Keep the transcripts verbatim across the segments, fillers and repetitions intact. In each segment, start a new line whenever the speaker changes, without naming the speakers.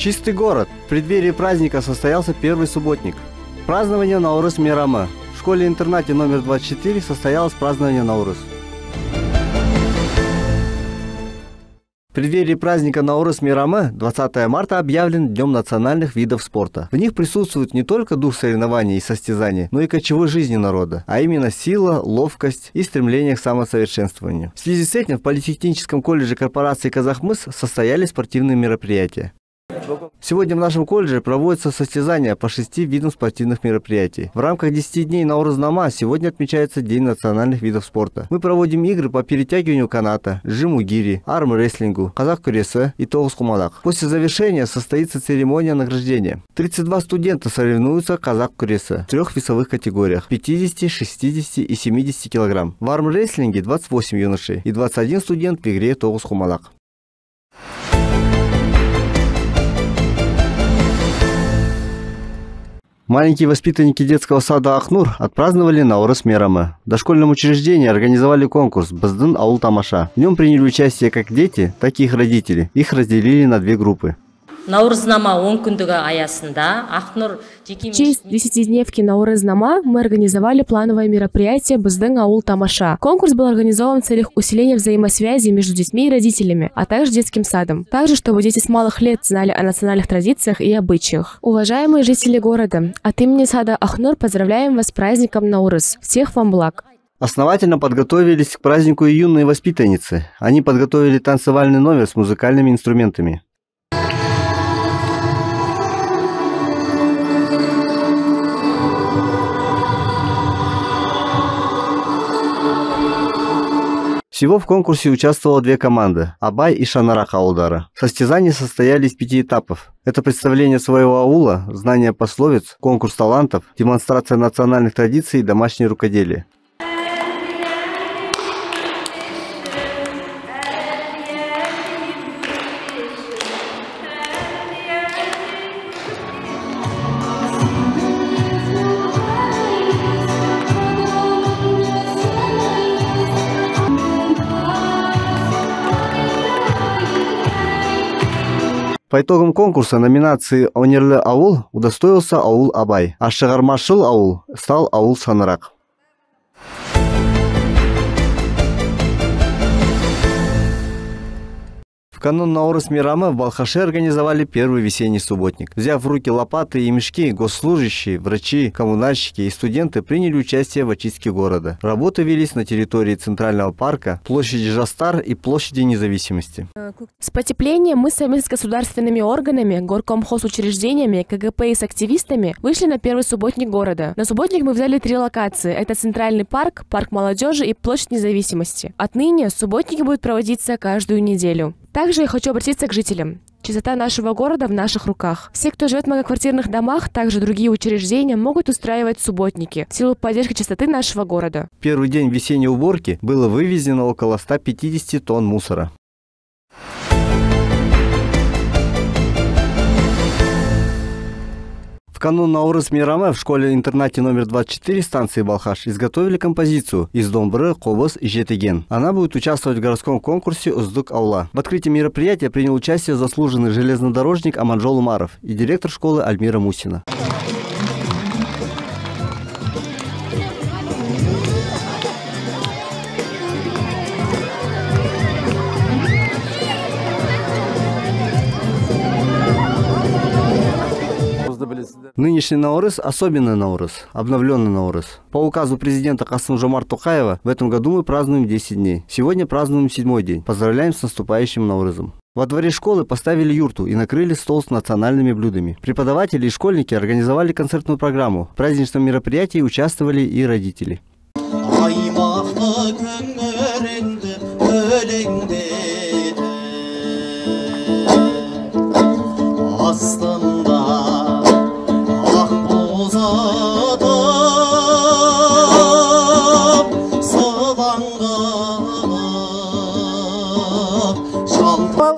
Чистый город. В преддверии праздника состоялся первый субботник. Празднование Наурыз Мейрамы. В школе-интернате номер двадцать четыре состоялось празднование Наурыз. В преддверии праздника Наурыз Мейрамы двадцатого марта объявлен Днем национальных видов спорта. В них присутствует не только дух соревнований и состязаний, но и кочевой жизни народа, а именно сила, ловкость и стремление к самосовершенствованию. В связи с этим в Политехническом колледже корпорации «Казахмыс» состоялись спортивные мероприятия. Сегодня в нашем колледже проводятся состязания по шести видам спортивных мероприятий. В рамках десяти дней Наурыз-нама сегодня отмечается День национальных видов спорта. Мы проводим игры по перетягиванию каната, жиму гири, арм-рестлингу, казах күресі и тоғызқұмалақ. После завершения состоится церемония награждения. тридцать два студента соревнуются в казах күресі в трех весовых категориях – пятидесяти, шестидесяти и семидесяти килограмм. В арм-рестлинге двадцать восемь юношей и двадцать один студент в игре тоғызқұмалақ. Маленькие воспитанники детского сада Ахнур отпраздновали Наурыз Мейрамы. В дошкольном учреждении организовали конкурс «Біздің ауыл тамаша». В нем приняли участие как дети, так и их родители. Их разделили на две группы.
Наурызнама он күндігі аясында Ахнур...
В честь десятидневки Наурызнама мы организовали плановое мероприятие «Біздің ауыл тамаша». Конкурс был организован в целях усиления взаимосвязи между детьми и родителями, а также детским садом. Также, чтобы дети с малых лет знали о национальных традициях и обычаях. Уважаемые жители города, от имени сада Ахнур поздравляем вас с праздником Наурыз. Всех вам благ!
Основательно подготовились к празднику и юные воспитанницы. Они подготовили танцевальный номер с музыкальными инструментами. Всего в конкурсе участвовало две команды – Абай и Шанарах ауылдары. Состязания состояли из пяти этапов. Это представление своего аула, знание пословиц, конкурс талантов, демонстрация национальных традиций и домашнее рукоделие. По итогам конкурса номинации «Өнерлі ауыл» удостоился аул Абай, а «Шығармашыл аул» стал аул Шанарах. В канун Наурыз Мейрамы в Балхаше организовали первый весенний субботник. Взяв в руки лопаты и мешки, госслужащие, врачи, коммунальщики и студенты приняли участие в очистке города. Работы велись на территории Центрального парка, площади Жастар и площади Независимости.
С потеплением мы совместно с государственными органами, горкомхозучреждениями, КГП и с активистами вышли на первый субботник города. На субботник мы взяли три локации. Это Центральный парк, Парк молодежи и площадь Независимости. Отныне субботники будут проводиться каждую неделю. Также я хочу обратиться к жителям. Чистота нашего города в наших руках. Все, кто живет в многоквартирных домах, также другие учреждения могут устраивать субботники в силу поддержки чистоты нашего города.
Первый день весенней уборки было вывезено около ста пятидесяти тонн мусора. В канун Наурыз Мейрамы в школе-интернате номер двадцать четыре станции Балхаш изготовили композицию из домбыры, кобыз и жетеген. Она будет участвовать в городском конкурсе «Уздук аула». В открытии мероприятия принял участие заслуженный железнодорожник Аманжол Умаров и директор школы Альмира Мусина. Нынешний Наурыз – особенный Наурыз, обновленный Наурыз. По указу президента Касым-Жомарта Токаева в этом году мы празднуем десять дней. Сегодня празднуем седьмой день. Поздравляем с наступающим Наурызом. Во дворе школы поставили юрту и накрыли стол с национальными блюдами. Преподаватели и школьники организовали концертную программу. В праздничном мероприятии участвовали и родители.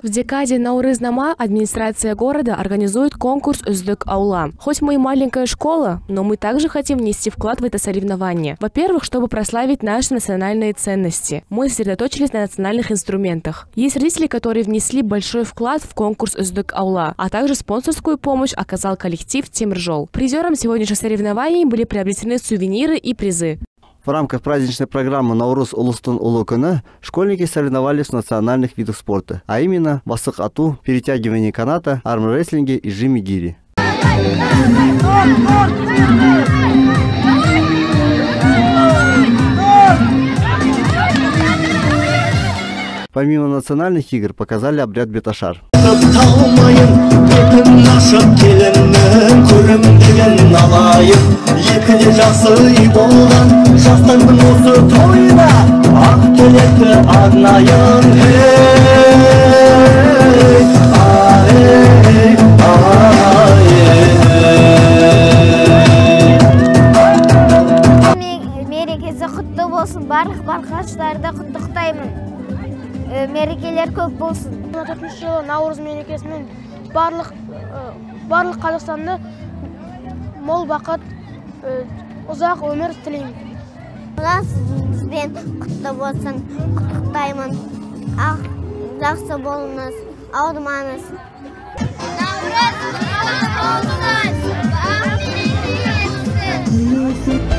В декаде Наурызнама администрация города организует конкурс «Үздік аула». Хоть мы и маленькая школа, но мы также хотим внести вклад в это соревнование. Во-первых, чтобы прославить наши национальные ценности. Мы сосредоточились на национальных инструментах. Есть родители, которые внесли большой вклад в конкурс «Үздік аула», а также спонсорскую помощь оказал коллектив «Темиржол». Призером сегодняшних соревнований были приобретены сувениры и призы.
В рамках праздничной программы «Наурыз Улустун Улы күні» школьники соревновались в национальных видах спорта, а именно басык ату, перетягивание каната, армрестлинге и жими гири. Помимо национальных игр показали обряд беташар.
Мерекесі құтты болсын, барлық барқаштарды құттықтаймын. Мерекелер көп болсын.
төртінші жылы Наурыз мерекесімен барлық барлық Қазақстанды мол бақыт, ұзақ өмір тілеймін.
Сізден құтты болсын, құттықтаймын. Ақ, жақсы болыңыз, ауырмаңыз. Наурыз құтты болсын.